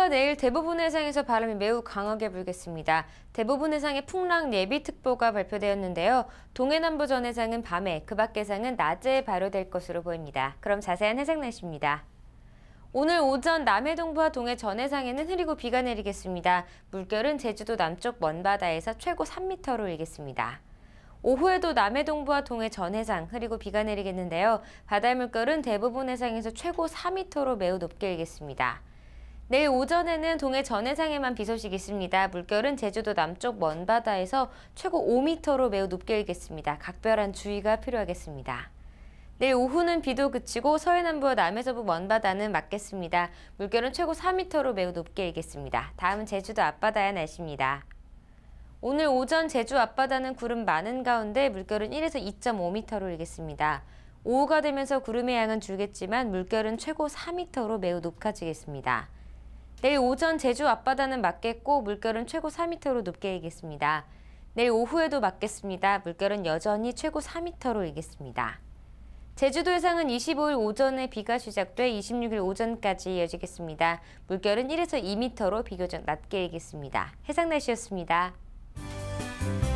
오늘과 내일 대부분 해상에서 바람이 매우 강하게 불겠습니다. 대부분 해상에 풍랑 예비특보가 발표되었는데요. 동해남부 전 해상은 밤에, 그 밖 해상은 낮에 발효될 것으로 보입니다. 그럼 자세한 해상 날씨입니다. 오늘 오전 남해 동부와 동해 전 해상에는 흐리고 비가 내리겠습니다. 물결은 제주도 남쪽 먼바다에서 최고 3m로 일겠습니다. 오후에도 남해 동부와 동해 전 해상 흐리고 비가 내리겠는데요. 바다의 물결은 대부분 해상에서 최고 4m로 매우 높게 일겠습니다. 내일 오전에는 동해 전 해상에만 비 소식이 있습니다. 물결은 제주도 남쪽 먼바다에서 최고 5m로 매우 높게 일겠습니다. 각별한 주의가 필요하겠습니다. 내일 오후는 비도 그치고 서해남부와 남해서부 먼바다는 맑겠습니다. 물결은 최고 4m로 매우 높게 일겠습니다. 다음은 제주도 앞바다의 날씨입니다. 오늘 오전 제주 앞바다는 구름 많은 가운데 물결은 1에서 2.5m로 일겠습니다. 오후가 되면서 구름의 양은 줄겠지만 물결은 최고 4m로 매우 높아지겠습니다. 내일 오전 제주 앞바다는 맑겠고 물결은 최고 4m로 높게 일겠습니다. 내일 오후에도 맑겠습니다. 물결은 여전히 최고 4m로 일겠습니다. 제주도 해상은 25일 오전에 비가 시작돼 26일 오전까지 이어지겠습니다. 물결은 1에서 2m로 비교적 낮게 일겠습니다. 해상 날씨였습니다.